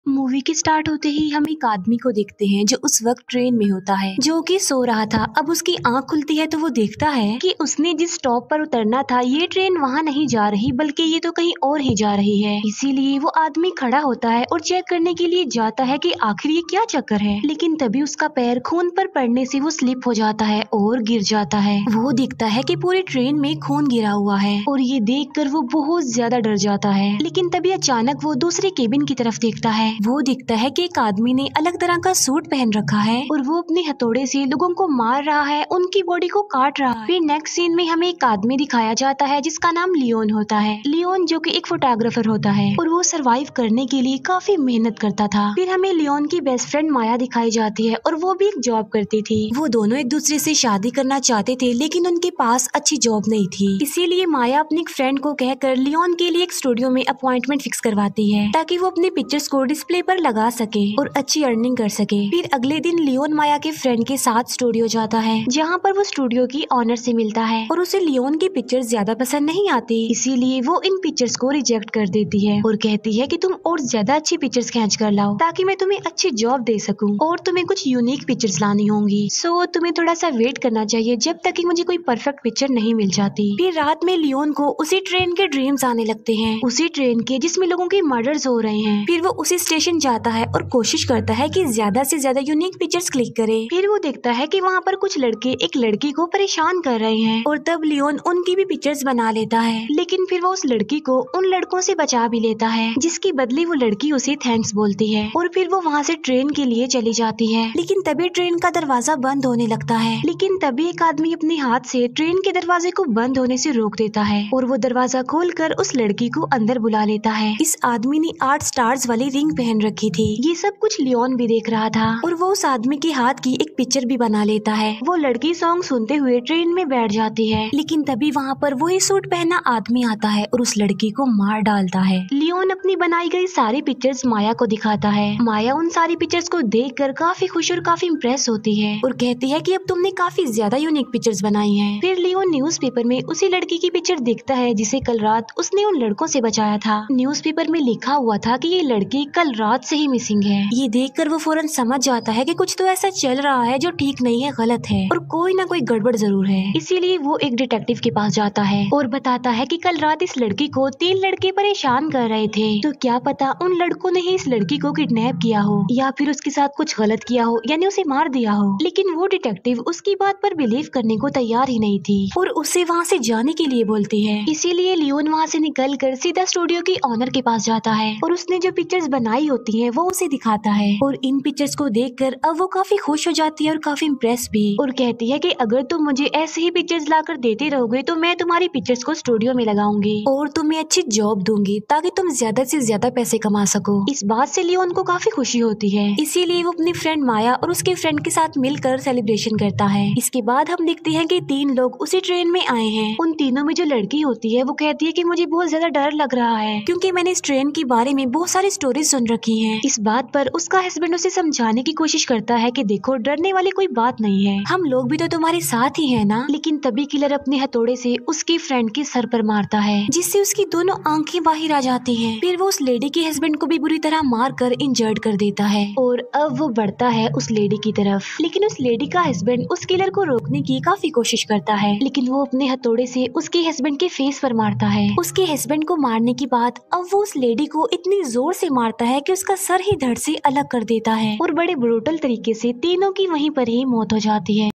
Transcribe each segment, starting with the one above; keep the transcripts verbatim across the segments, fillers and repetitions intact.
Movie के start होते ही हम एक आदमी को देखते हैं जो उस वक्त ट्रेन में होता है, जो कि सो रहा था। अब उसकी आंख खुलती है तो वो देखता है कि उसने जिस स्टॉप पर उतरना था ये ट्रेन वहाँ नहीं जा रही बल्कि ये तो कहीं और ही जा रही है। इसीलिए वो आदमी खड़ा होता है और चेक करने के लिए जाता है कि आखिर ये क्या चक्कर है। लेकिन तभी उसका पैर खून पर पड़ने से वो स्लिप हो जाता है और गिर जाता है। वो देखता है कि पूरी ट्रेन में खून गिरा हुआ है और ये देखकर वो बहुत ज्यादा डर जाता है। लेकिन तभी अचानक वो दूसरे केबिन की तरफ देखता है। वो दिखता है कि एक आदमी ने अलग तरह का सूट पहन रखा है और वो अपने हथौड़े से लोगों को मार रहा है, उनकी बॉडी को काट रहा है। फिर नेक्स्ट सीन में हमें एक आदमी दिखाया जाता है जिसका नाम लियोन होता है। लियोन जो कि एक फोटोग्राफर होता है और वो सरवाइव करने के लिए काफी मेहनत करता था। फिर हमें लियोन की बेस्ट फ्रेंड माया दिखाई जाती है और वो भी एक जॉब करती थी। वो दोनों एक दूसरे से शादी करना चाहते थे लेकिन उनके पास अच्छी जॉब नहीं थी। इसीलिए माया अपनी फ्रेंड को कहकर लियोन के लिए एक स्टूडियो में अपॉइंटमेंट फिक्स करवाती है ताकि वो अपने पिक्चर्स को डिस्प्ले पर लगा सके और अच्छी अर्निंग कर सके। फिर अगले दिन लियोन माया के फ्रेंड के साथ स्टूडियो जाता है जहाँ पर वो स्टूडियो की ऑनर से मिलता है और उसे लियोन की पिक्चर्स ज्यादा पसंद नहीं आती। इसीलिए वो इन पिक्चर्स को रिजेक्ट कर देती है और कहती है कि तुम और ज्यादा अच्छी पिक्चर्स खींच कर लाओ ताकि मैं तुम्हें अच्छी जॉब दे सकूं और तुम्हें कुछ यूनिक पिक्चर्स लानी होंगी। सो तुम्हें थोड़ा सा वेट करना चाहिए जब तक कि मुझे कोई परफेक्ट पिक्चर नहीं मिल जाती। फिर रात में लियोन को उसी ट्रेन के ड्रीम्स आने लगते हैं, उसी ट्रेन के जिसमें लोगों के मर्डर्स हो रहे हैं। फिर वो उसी स्टेशन जाता है और कोशिश करता है कि ज्यादा से ज्यादा यूनिक पिक्चर्स क्लिक करे। फिर वो देखता है कि वहाँ पर कुछ लड़के एक लड़की को परेशान कर रहे हैं और तब लियोन उनकी भी पिक्चर्स बना लेता है। लेकिन फिर वो उस लड़की को उन लड़कों से बचा भी लेता है जिसके बदले वो लड़की उसे थैंक्स बोलती है और फिर वो वहाँ से ट्रेन के लिए चली जाती है। लेकिन तभी ट्रेन का दरवाजा बंद होने लगता है। लेकिन तभी एक आदमी अपने हाथ से ट्रेन के दरवाजे को बंद होने से रोक देता है और वो दरवाजा खोलकर उस लड़की को अंदर बुला लेता है। इस आदमी ने आठ स्टार्स वाली रिंग पहन रखी थी। ये सब कुछ लियोन भी देख रहा था और वो उस आदमी के हाथ की एक पिक्चर भी बना लेता है। वो लड़की सॉन्ग सुनते हुए ट्रेन में बैठ जाती है। लेकिन तभी वहाँ पर वही सूट पहना आदमी आता है और उस लड़की को मार डालता है। लियोन अपनी बनाई गई सारी पिक्चर्स माया को दिखाता है। माया उन सारी पिक्चर्स को देखकर काफी खुश और काफी इम्प्रेस होती है और कहती है कि अब तुमने काफी ज्यादा यूनिक पिक्चर्स बनाई हैं। फिर लियोन न्यूज़पेपर में उसी लड़की की पिक्चर देखता है जिसे कल रात उसने उन लड़कों से बचाया था। न्यूज़पेपर में लिखा हुआ था कि ये लड़की कल रात से ही मिसिंग है। ये देखकर वो फौरन समझ जाता है कि कुछ तो ऐसा चल रहा है जो ठीक नहीं है, गलत है और कोई ना कोई गड़बड़ जरूर है। इसीलिए वो एक डिटेक्टिव के पास जाता है और बताता है कि कल रात इस लड़की को तीन लड़के परेशान कर रहे थे, तो क्या पता उन लड़कों ने ही इस लड़की को किडनैप किया हो या फिर उसके साथ कुछ गलत किया हो, यानी उसे मार दिया हो। लेकिन वो डिटेक्टिव उसकी बात पर बिलीव करने को तैयार ही नहीं थी और उसे वहाँ से जाने के लिए बोलती है। इसीलिए लियोन वहाँ से निकल कर सीधा स्टूडियो की ऑनर के पास जाता है और उसने जो पिक्चर्स बनाई होती है वो उसे दिखाता है और इन पिक्चर्स को देखकर अब वो काफी खुश हो जाती है और काफी इम्प्रेस भी, और कहती है कि अगर तुम मुझे ऐसे ही पिक्चर्स लाकर देते रहोगे तो मैं तुम्हारी पिक्चर्स को स्टूडियो में लगाऊंगी और तुम्हें अच्छी जॉब दूंगी ताकि तुम ज्यादा से ज्यादा पैसे कमा सको। इस बात से लियोन को काफी खुशी होती है। इसीलिए वो अपनी फ्रेंड माया और उसके फ्रेंड के साथ मिलकर सेलिब्रेशन करता है। इसके बाद हम देखते हैं कि तीन लोग उसी ट्रेन में आए हैं। उन तीनों में जो लड़की होती है वो कहती है कि मुझे बहुत ज्यादा डर लग रहा है क्योंकि मैंने इस ट्रेन के बारे में बहुत सारी स्टोरीज सुन रखी हैं। इस बात पर उसका हस्बैंड उसे समझाने की कोशिश करता है कि देखो डरने वाली कोई बात नहीं है, हम लोग भी तो तुम्हारे साथ ही है ना। लेकिन तभी किलर अपने हथौड़े से उसकी फ्रेंड के सर पर मारता है जिससे उसकी दोनों आंखें बाहर आ जाती हैं। फिर वो उस लेडी के हस्बैंड को भी बुरी तरह मार कर इंजर्ड कर देता है और अब वो बढ़ता है उस लेडी की तरफ। लेकिन उस लेडी का हस्बैंड उस किलर को रोकने की काफी कोशिश करता है लेकिन वो अपने हथौड़े से उसके हस्बैंड के फेस पर मारता है। उसके हस्बैंड को मारने के बाद अब वो उस लेडी को इतनी जोर से मारता है कि उसका सर ही धड़ से अलग कर देता है और बड़े ब्रूटल तरीके से तीनों की वहीं पर ही मौत हो जाती है।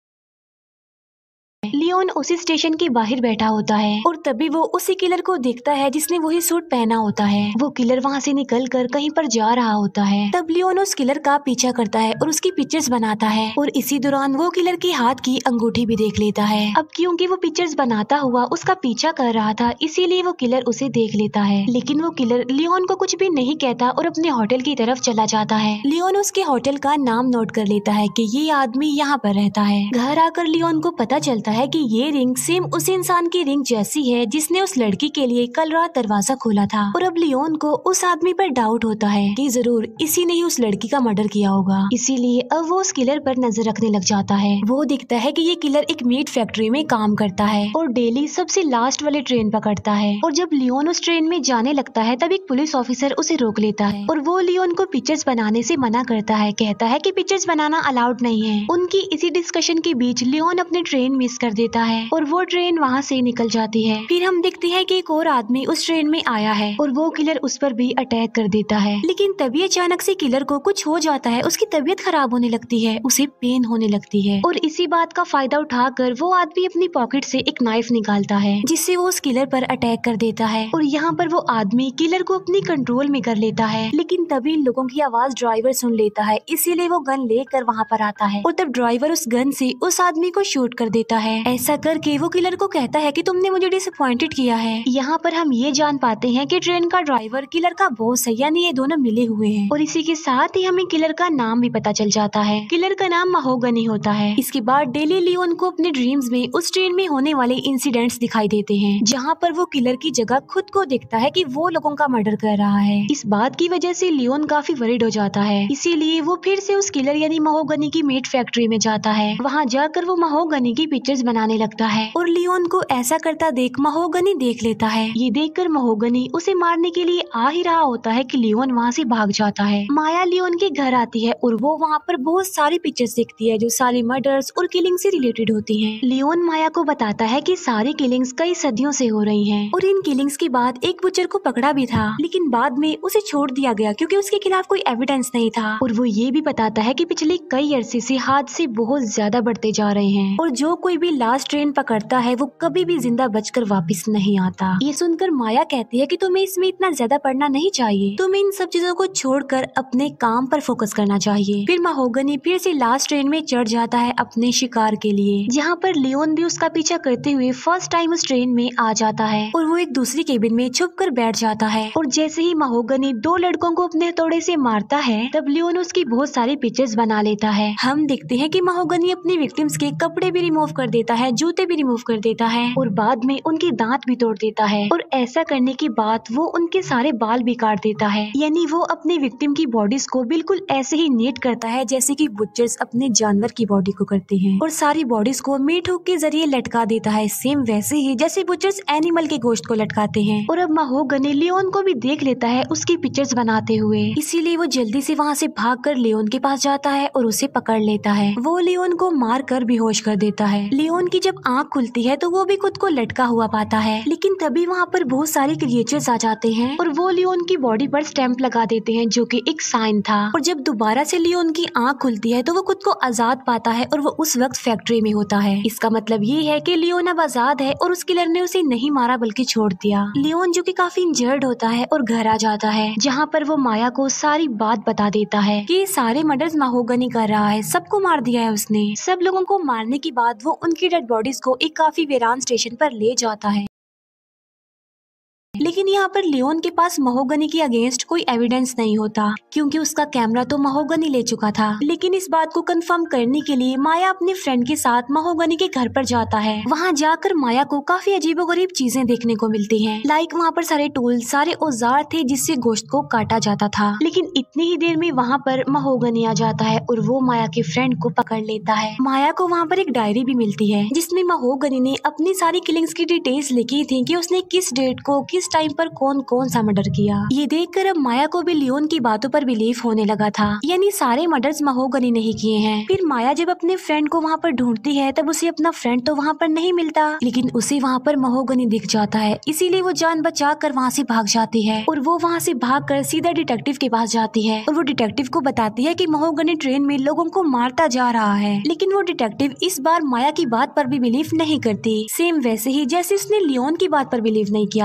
लियोन उसी स्टेशन के बाहर बैठा होता है और तभी वो उसी किलर को देखता है जिसने वही सूट पहना होता है। वो किलर वहाँ से निकल कर कहीं पर जा रहा होता है। तब लियोन उस किलर का पीछा करता है और उसकी पिक्चर्स बनाता है और इसी दौरान वो किलर के हाथ की अंगूठी भी देख लेता है। अब क्योंकि वो पिक्चर्स बनाता हुआ उसका पीछा कर रहा था इसीलिए वो किलर उसे देख लेता है। लेकिन वो किलर लियोन को कुछ भी नहीं कहता और अपने होटल की तरफ चला जाता है। लियोन उसके होटल का नाम नोट कर लेता है कि ये आदमी यहाँ पर रहता है। घर आकर लियोन को पता चलता है कि ये रिंग सेम उस इंसान की रिंग जैसी है जिसने उस लड़की के लिए कल रात दरवाजा खोला था। और अब लियोन को उस आदमी पर डाउट होता है कि जरूर इसी ने ही उस लड़की का मर्डर किया होगा। इसीलिए अब वो उस किलर पर नजर रखने लग जाता है। वो दिखता है कि ये किलर एक मीट फैक्ट्री में काम करता है और डेली सबसे लास्ट वाली ट्रेन पकड़ता है। और जब लियोन उस ट्रेन में जाने लगता है तब एक पुलिस ऑफिसर उसे रोक लेता है और वो लियोन को पिक्चर्स बनाने से मना करता है। कहता है कि पिक्चर्स बनाना अलाउड नहीं है। उनकी इसी डिस्कशन के बीच लियोन अपनी ट्रेन मिस कर देता है और वो ट्रेन वहाँ से निकल जाती है। फिर हम देखते हैं कि एक और आदमी उस ट्रेन में आया है और वो किलर उस पर भी अटैक कर देता है। लेकिन तभी अचानक से किलर को कुछ हो जाता है। उसकी तबीयत खराब होने लगती है, उसे पेन होने लगती है और इसी बात का फायदा उठाकर वो आदमी अपनी पॉकेट से एक नाइफ निकालता है जिससे वो उस किलर पर अटैक कर देता है। और यहाँ पर वो आदमी किलर को अपनी कंट्रोल में कर लेता है। लेकिन तभी इन लोगों की आवाज ड्राइवर सुन लेता है, इसीलिए वो गन लेकर वहाँ पर आता है और तब ड्राइवर उस गन से उस आदमी को शूट कर देता है। ऐसा करके वो किलर को कहता है कि तुमने मुझे डिसअपॉइंटेड किया है। यहाँ पर हम ये जान पाते हैं कि ट्रेन का ड्राइवर किलर का बॉस है, यानी ये दोनों मिले हुए हैं। और इसी के साथ ही हमें किलर का नाम भी पता चल जाता है। किलर का नाम महोगनी होता है। इसके बाद डेली लियोन को अपने ड्रीम्स में उस ट्रेन में होने वाले इंसिडेंट्स दिखाई देते हैं जहाँ पर वो किलर की जगह खुद को देखता है कि वो लोगों का मर्डर कर रहा है। इस बात की वजह से लियोन काफी वरीड हो जाता है, इसीलिए वो फिर से उस किलर यानी महोगनी की मीट फैक्ट्री में जाता है। वहाँ जाकर वो महोगनी की पिक्चर्स बनाने लगता है और लियोन को ऐसा करता देख महोगनी देख लेता है। ये देखकर महोगनी उसे मारने के लिए आ ही रहा होता है कि लियोन वहाँ से भाग जाता है। माया लियोन के घर आती है और वो वहाँ पर बहुत सारी पिक्चर्स देखती है जो सारी मर्डर्स और किलिंग से रिलेटेड होती हैं। लियोन माया को बताता है कि सारी किलिंग्स कई सदियों से हो रही हैं और इन किलिंग्स के बाद एक बुचर को पकड़ा भी था, लेकिन बाद में उसे छोड़ दिया गया क्योंकि उसके खिलाफ कोई एविडेंस नहीं था। और वो ये भी बताता है कि पिछले कई अरसे से हादसे बहुत ज्यादा बढ़ते जा रहे हैं और जो कोई भी लास्ट ट्रेन पकड़ता है वो कभी भी जिंदा बचकर वापस नहीं आता। ये सुनकर माया कहती है कि तुम्हें इसमें इतना ज्यादा पढ़ना नहीं चाहिए, तुम्हें इन सब चीजों को छोड़कर अपने काम पर फोकस करना चाहिए। फिर महोगनी फिर से लास्ट ट्रेन में चढ़ जाता है अपने शिकार के लिए, जहाँ पर लियोन भी उसका पीछा करते हुए फर्स्ट टाइम उस ट्रेन में आ जाता है और वो एक दूसरी केबिन में छुप कर बैठ जाता है। और जैसे ही महोगनी दो लड़कों को अपने हथौड़े से मारता है तब लियोन उसकी बहुत सारी पिक्चर्स बना लेता है। हम देखते हैं कि महोगनी अपनी विक्टिम्स के कपड़े भी रिमूव कर देता है, जूते भी रिमूव कर देता है और बाद में उनके दांत भी तोड़ देता है। और ऐसा करने के बाद वो उनके सारे बाल भी काट देता है, यानी वो अपनी विक्टिम की बॉडीज को बिल्कुल ऐसे ही नीट करता है जैसे कि बुचर्स अपने जानवर की बॉडी को करते हैं और सारी बॉडीज को मीट हुक के जरिए लटका देता है, सेम वैसे ही जैसे बुचर्स एनिमल के गोश्त को लटकाते हैं। और अब महोगनी लियोन को भी देख लेता है उसकी पिक्चर्स बनाते हुए, इसीलिए वो जल्दी से वहाँ से भागकर लियोन के पास जाता है और उसे पकड़ लेता है। वो लियोन को मार कर बेहोश कर देता है। लियोन की जब आँख खुलती है तो वो भी खुद को लटका हुआ पाता है, लेकिन तभी वहाँ पर बहुत सारे क्रिएचर्स आ जाते हैं और वो लियोन की बॉडी पर स्टैंप लगा देते हैं जो कि एक साइन था। और जब दोबारा से लियोन की आँख खुलती है तो वो खुद को आजाद पाता है और वो उस वक्त फैक्ट्री में होता है। इसका मतलब ये है कि लियोन अब आजाद है और उस किलर ने उसे नहीं मारा बल्कि छोड़ दिया। लियोन जो कि काफी इंजर्ड होता है और घर आ जाता है, जहाँ पर वो माया को सारी बात बता देता है कि सारे मर्डर्स महोगनी कर रहा है, सबको मार दिया है उसने। सब लोगों को मारने के बाद वो उनकी डेड बॉडीज को एक काफी वीरान स्टेशन पर ले जाता है। लेकिन यहाँ पर लियोन के पास महोगनी के अगेंस्ट कोई एविडेंस नहीं होता क्योंकि उसका कैमरा तो महोगनी ले चुका था। लेकिन इस बात को कंफर्म करने के लिए माया अपने फ्रेंड के साथ महोगनी के घर पर जाता है। वहाँ जाकर माया को काफी अजीबोगरीब चीजें देखने को मिलती हैं। लाइक वहाँ पर सारे टूल, सारे औजार थे जिससे गोश्त को काटा जाता था। लेकिन इतनी ही देर में वहाँ पर महोगनी आ जाता है और वो माया के फ्रेंड को पकड़ लेता है। माया को वहाँ पर एक डायरी भी मिलती है जिसमें महोगनी ने अपनी सारी किलिंग्स की डिटेल्स लिखी थी कि उसने किस डेट को किस टाइम पर कौन कौन सा मर्डर किया। ये देखकर अब माया को भी लियोन की बातों पर बिलीव होने लगा था, यानी सारे मर्डर्स महोगनी ने ही किए हैं। फिर माया जब अपने फ्रेंड को वहाँ पर ढूंढती है तब उसे अपना फ्रेंड तो वहाँ पर नहीं मिलता, लेकिन उसे वहाँ पर महोगनी दिख जाता है, इसीलिए वो जान बचा कर वहाँ से भाग जाती है। और वो वहाँ से भाग कर सीधा डिटेक्टिव के पास जाती है और वो डिटेक्टिव को बताती है कि महोगनी ट्रेन में लोगों को मारता जा रहा है। लेकिन वो डिटेक्टिव इस बार माया की बात पर भी बिलीव नहीं करती, सेम वैसे ही जैसे उसने लियोन की बात पर बिलीव नहीं किया था।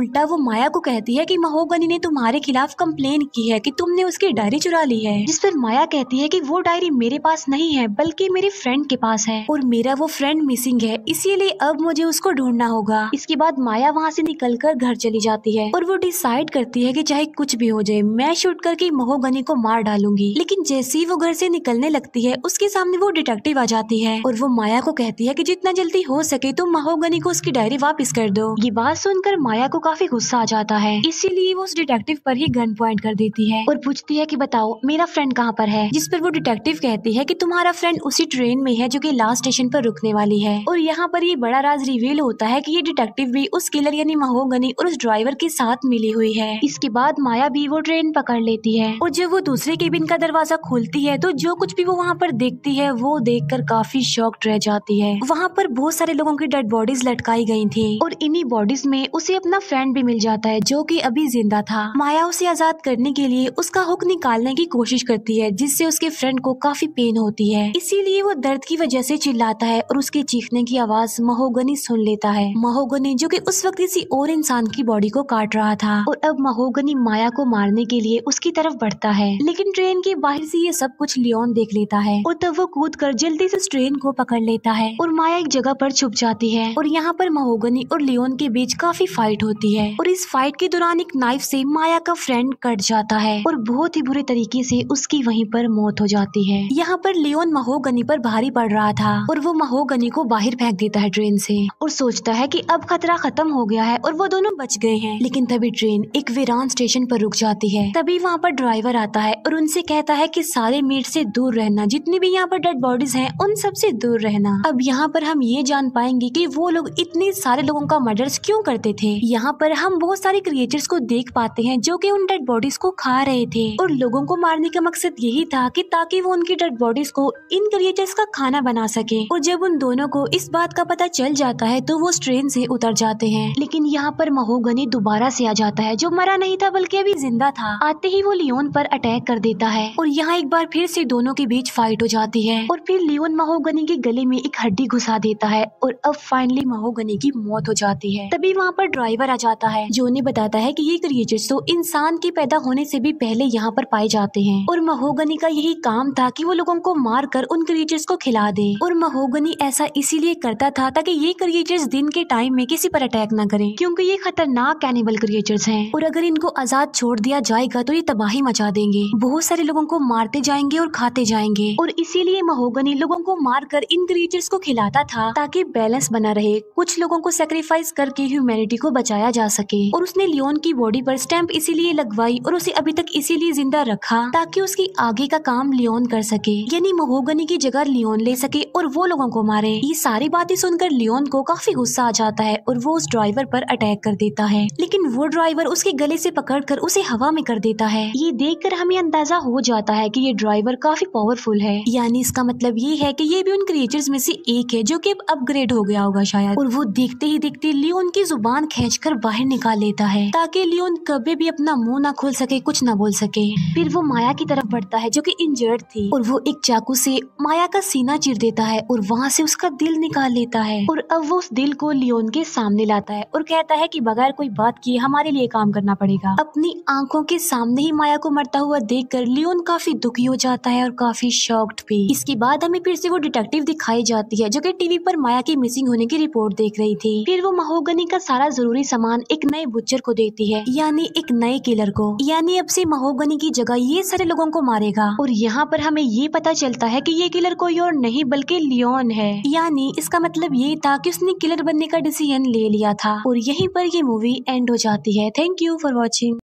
उल्टा वो माया को कहती है कि महोगनी ने तुम्हारे खिलाफ कंप्लेन की है कि तुमने उसकी डायरी चुरा ली है, जिस पर माया कहती है कि वो डायरी मेरे पास नहीं है बल्कि मेरे फ्रेंड के पास है और मेरा वो फ्रेंड मिसिंग है, इसीलिए अब मुझे उसको ढूंढना होगा। इसके बाद माया वहाँ से निकलकर घर चली जाती है और वो डिसाइड करती है कि चाहे कुछ भी हो जाए मैं शूट करके महोगनी को मार डालूंगी। लेकिन जैसे ही वो घर से निकलने लगती है उसके सामने वो डिटेक्टिव आ जाती है और वो माया को कहती है कि जितना जल्दी हो सके तुम महोगनी को उसकी डायरी वापस कर दो। ये बात सुनकर माया को काफी गुस्सा आ जाता है, इसीलिए वो उस डिटेक्टिव पर ही गन पॉइंट कर देती है और पूछती है कि बताओ मेरा फ्रेंड कहाँ पर है, जिस पर वो डिटेक्टिव कहती है कि तुम्हारा फ्रेंड उसी ट्रेन में है जो कि लास्ट स्टेशन पर रुकने वाली है। और यहाँ पर ये बड़ा राज रिवील होता है कि ये डिटेक्टिव भी उस किलर यानी महोगनी और उस ड्राइवर के साथ मिली हुई है। इसके बाद माया भी वो ट्रेन पकड़ लेती है और जब वो दूसरे केबिन का दरवाजा खोलती है तो जो कुछ भी वो वहाँ पर देखती है वो देखकर काफी शॉक्ड रह जाती है। वहाँ पर बहुत सारे लोगों की डेड बॉडीज लटकाई गई थी और इन्हीं बॉडीज में उसे अपना फ्रेंड भी मिल जाता है जो कि अभी जिंदा था। माया उसे आजाद करने के लिए उसका हुक निकालने की कोशिश करती है जिससे उसके फ्रेंड को काफी पेन होती है, इसीलिए वो दर्द की वजह से चिल्लाता है और उसके चीखने की आवाज महोगनी सुन लेता है। महोगनी जो कि उस वक्त किसी और इंसान की बॉडी को काट रहा था और अब महोगनी माया को मारने के लिए उसकी तरफ बढ़ता है, लेकिन ट्रेन के बाहर से ये सब कुछ लियोन देख लेता है और तब वो कूद कर जल्दी से ट्रेन को पकड़ लेता है और माया एक जगह पर छुप जाती है और यहाँ पर महोगनी और लियोन के बीच काफी फाइट होती है और इस फाइट के दौरान एक नाइफ से माया का फ्रेंड कट जाता है और बहुत ही बुरे तरीके से उसकी वहीं पर मौत हो जाती है। यहाँ पर लियोन महोगनी पर भारी पड़ रहा था और वो महोगनी को बाहर फेंक देता है ट्रेन से और सोचता है कि अब खतरा खत्म हो गया है और वो दोनों बच गए हैं। लेकिन तभी ट्रेन एक वीरान स्टेशन पर रुक जाती है। तभी वहाँ पर ड्राइवर आता है और उनसे कहता है कि सारे मीट से दूर रहना, जितनी भी यहाँ पर डेड बॉडीज हैं उन सब से दूर रहना। अब यहाँ पर हम ये जान पाएंगे कि वो लोग इतने सारे लोगों का मर्डर्स क्यों करते थे। यहाँ पर हम बहुत सारे क्रिएचर्स को देख पाते हैं जो कि उन डेड बॉडीज को खा रहे थे और लोगों को मारने का मकसद यही था कि ताकि वो उनकी डेड बॉडीज को इन क्रिएचर्स का खाना बना सके। और जब उन दोनों को इस बात का पता चल जाता है तो वो उस ट्रेन से उतर जाते हैं। लेकिन यहाँ पर महोगनी दोबारा से आ जाता है जो मरा नहीं था बल्कि अभी जिंदा था। आते ही वो लियोन पर अटैक कर देता है और यहाँ एक बार फिर से दोनों के बीच फाइट हो जाती है और फिर लियोन महोगनी के गले में एक हड्डी घुसा देता है और अब फाइनली महोगनी की मौत हो जाती है। तभी वहाँ पर ड्राइवर आ जाता है जो उन्हें बताता है कि ये क्रिएचर्स तो इंसान के पैदा होने से भी पहले यहाँ पर पाए जाते हैं और महोगनी का यही काम था कि वो लोगों को मार कर उन क्रिएचर्स को खिला दे। और महोगनी ऐसा इसीलिए करता था ताकि ये क्रिएचर्स दिन के टाइम में किसी पर अटैक न करें, क्योंकि ये खतरनाक कैनिबल क्रिएचर्स हैं और अगर इनको आजाद छोड़ दिया जाएगा तो ये तबाही मचा देंगे, बहुत सारे लोगों को मारते जाएंगे और खाते जाएंगे। और इसीलिए महोगनी लोगों को मार कर इन क्रिएचर्स को खिलाता था ताकि बैलेंस बना रहे, कुछ लोगों को सेक्रीफाइस करके ह्यूमैनिटी को बचाया जा सके। और उसने लियोन की बॉडी पर स्टैंप इसीलिए लगवाई और उसे अभी तक इसीलिए जिंदा रखा ताकि उसकी आगे का काम लियोन कर सके, यानी महोगनी की जगह लियोन ले सके और वो लोगों को मारे। ये सारी बातें सुनकर लियोन को काफी गुस्सा आ जाता है और वो उस ड्राइवर पर अटैक कर देता है, लेकिन वो ड्राइवर उसके गले से पकड़कर उसे हवा में कर देता है। ये देखकर हमें अंदाजा हो जाता है कि ये ड्राइवर काफी पावरफुल है, यानी इसका मतलब ये है कि ये भी उन क्रिएचर्स में से एक है जो कि अब अपग्रेड हो गया होगा शायद। और वो देखते ही देखते लियोन की जुबान खींचकर बाहर निकाल लेता है ताकि लियोन कभी भी अपना मुंह ना खोल सके, कुछ ना बोल सके। फिर वो माया की तरफ बढ़ता है जो कि इंजर्ड थी और वो एक चाकू से माया का सीना चीर देता है और वहाँ से उसका दिल निकाल लेता है। और अब वो उस दिल को लियोन के सामने लाता है और कहता है कि बगैर कोई बात किए हमारे लिए काम करना पड़ेगा। अपनी आंखों के सामने ही माया को मरता हुआ देखकर लियोन काफी दुखी हो जाता है और काफी शॉक्ड भी। इसके बाद हमें फिर से वो डिटेक्टिव दिखाई जाती है जो कि टीवी पर माया की मिसिंग होने की रिपोर्ट देख रही थी। फिर वो महोगनी का सारा जरूरी सामान एक नए बुच्चर को देती है, यानी एक नए किलर को, यानी अब से महोगनी की जगह ये सारे लोगों को मारेगा। और यहाँ पर हमें ये पता चलता है कि ये किलर कोई और नहीं बल्कि लियोन है, यानी इसका मतलब ये था कि उसने किलर बनने का डिसीजन ले लिया था। और यहीं पर ये मूवी एंड हो जाती है। Thank you for watching.